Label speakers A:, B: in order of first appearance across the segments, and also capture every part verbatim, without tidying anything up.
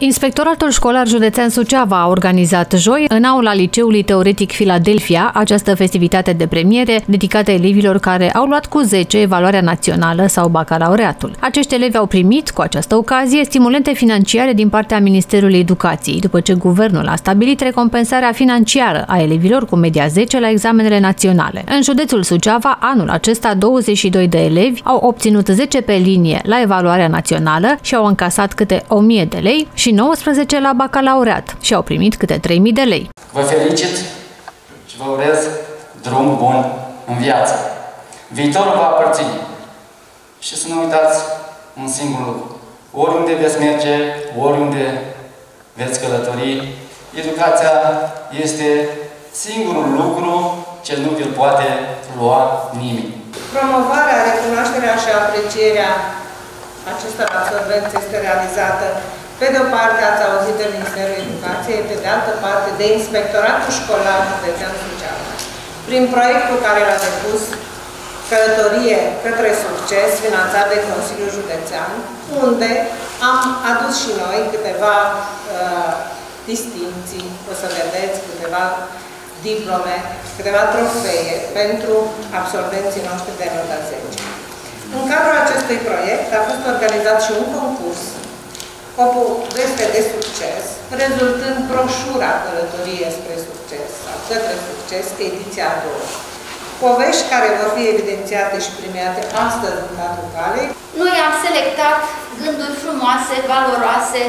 A: Inspectoratul școlar județean Suceava a organizat joi, în aula Liceului Teoretic Filadelfia, această festivitate de premiere dedicată elevilor care au luat cu zece evaluarea națională sau bacalaureatul. Acești elevi au primit, cu această ocazie, stimulente financiare din partea Ministerului Educației, după ce guvernul a stabilit recompensarea financiară a elevilor cu media zece la examenele naționale. În județul Suceava, anul acesta, douăzeci și doi de elevi au obținut zece pe linie la evaluarea națională și au încasat câte o mie de lei și nouăsprezece la bacalaureat și au primit câte trei mii de lei.
B: Vă felicit și vă urez drum bun în viață. Viitorul va aparține. Și să nu uitați un singur lucru. Oriunde veți merge, oriunde veți călători, educația este singurul lucru ce nu vi-l poate lua nimeni.
C: Promovarea, recunoașterea și aprecierea acestor absolvenți este realizată, pe de o parte, ați auzit de Ministerul Educației, pe de altă parte, de Inspectoratul Școlar Județean Suceava, prin proiectul care l-a depus Călătorie către Succes, finanțat de Consiliul Județean, unde am adus și noi câteva uh, distinții, o să vedeți, câteva diplome, câteva trofee pentru absolvenții noștri de nota zece. În cadrul acestui proiect a fost organizat și un concurs, o poveste de succes, rezultând broșura Călătorie spre Succes sau Către Succes, ediția a doua. Povești care vor fi evidențiate și premiate astăzi în cadrul galei.
D: Noi am selectat gânduri frumoase, valoroase,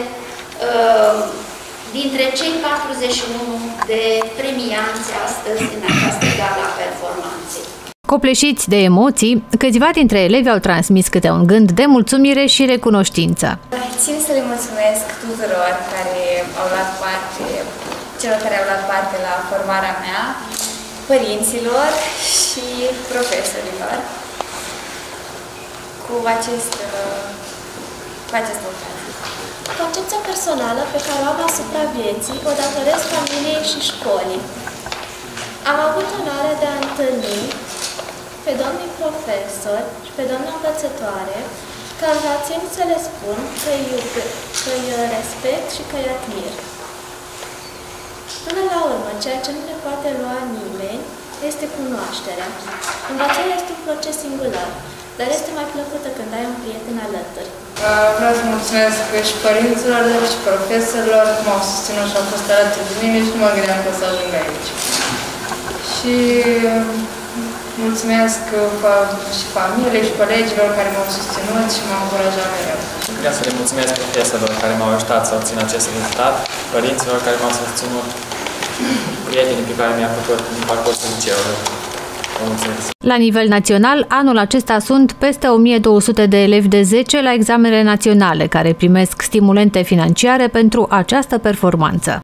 D: dintre cei patruzeci și unu de premianți astăzi în această gala a performanței.
A: Copleșiți de emoții, câțiva dintre elevi au transmis câte un gând de mulțumire și recunoștință.
E: Țin să le mulțumesc tuturor care au luat parte, celor care au luat parte la formarea mea, părinților și profesorilor cu acest, cu această ocazie.
F: Concepția personală pe care o am asupra vieții o datorez familiei și școlii. Am avut onoarea de a întâlni pe domnii profesori și pe doamna învățătoare, care țin să le spun că îi, iube, că îi respect și că îi admir. Până la urmă, ceea ce nu ne poate lua nimeni este cunoașterea. Învățarea este un proces singular, dar este mai plăcută când ai un prieten alături.
E: Vreau să mulțumesc și părinților și profesorilor cum au susținut și au fost alături de mine și nu mă gândeam că o să ajung aici. Și mulțumesc și familiei și colegilor care m-au susținut și m-au încurajat mereu.
G: Vreau să le mulțumesc profesorilor care m-au ajutat să obțin acest rezultat, părinților care m-au susținut, prietenii pe care mi-au făcut în parcursul liceului.
A: La nivel național, anul acesta sunt peste o mie două sute de elevi de zece la examenele naționale care primesc stimulente financiare pentru această performanță.